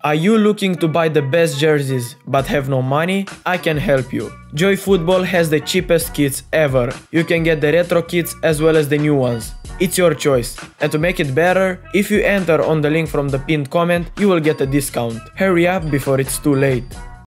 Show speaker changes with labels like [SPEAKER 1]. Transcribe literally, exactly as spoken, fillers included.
[SPEAKER 1] Are you looking to buy the best jerseys but have no money? I can help you. Joy Football has the cheapest kits ever. You can get the retro kits as well as the new ones. It's your choice. And to make it better, if you enter on the link from the pinned comment, you will get a discount. Hurry up before it's too late.